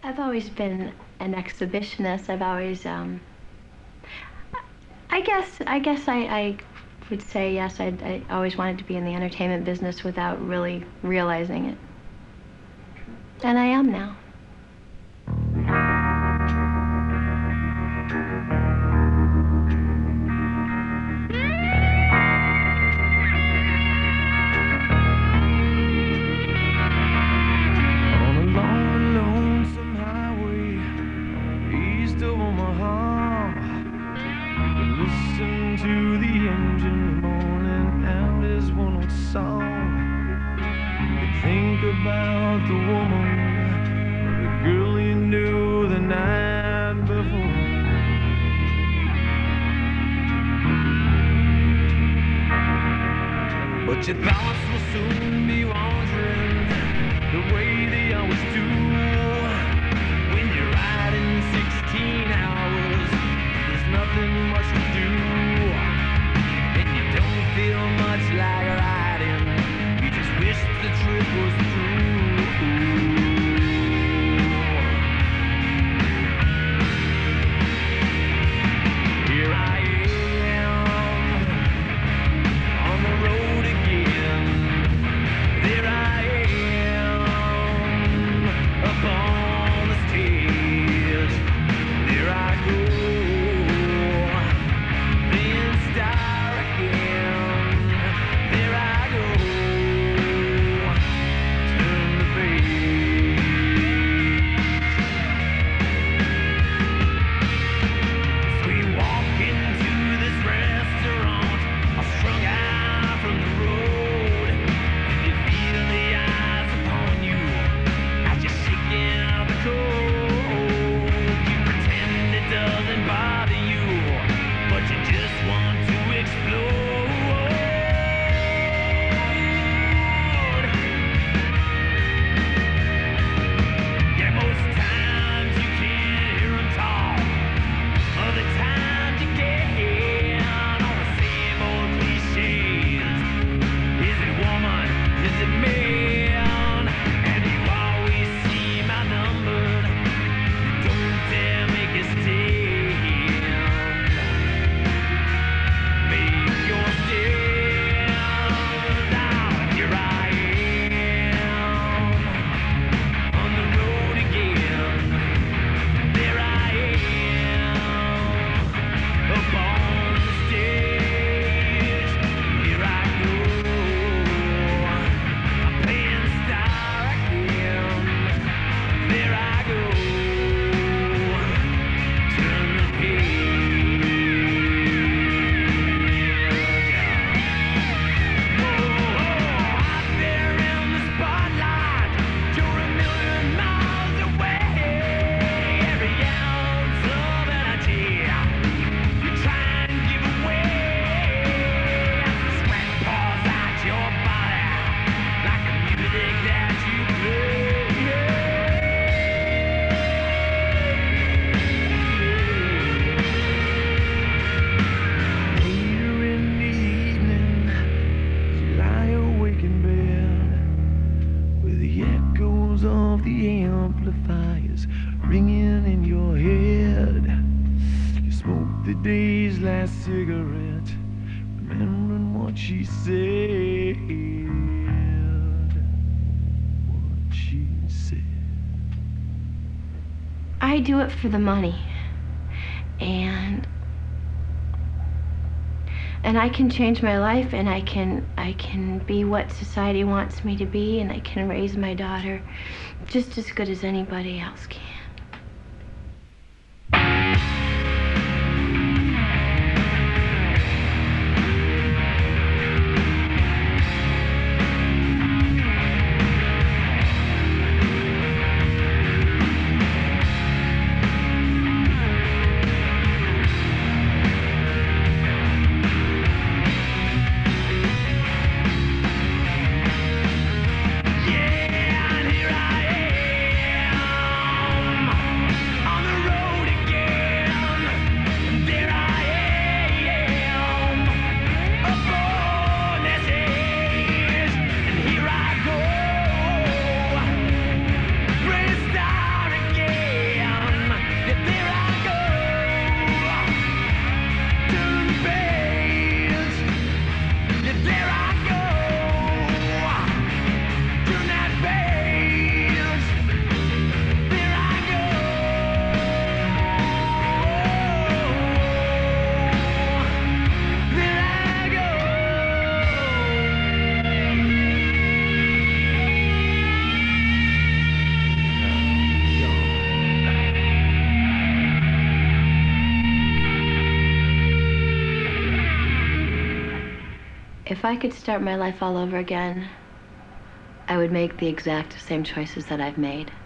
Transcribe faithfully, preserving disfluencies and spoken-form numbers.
I've always been an exhibitionist. I've always, um, I guess, I guess I, I would say yes. I, I always wanted to be in the entertainment business without really realizing it, and I am now. About the woman, the girl you knew the night before. But your thoughts will soon be wandering the way they always do. When you're riding sixteen hours, there's nothing much to do, and you don't feel much like riding. You just wish the trip was through. Here I am on the road again. There I am up on the stage. There I go, being star again. There I go. Cigarette, remembering what she said, what she said. I do it for the money, and and I can change my life, and I can I can be what society wants me to be, and I can raise my daughter just as good as anybody else can. Yeah, and here I am. If I could start my life all over again, I would make the exact same choices that I've made.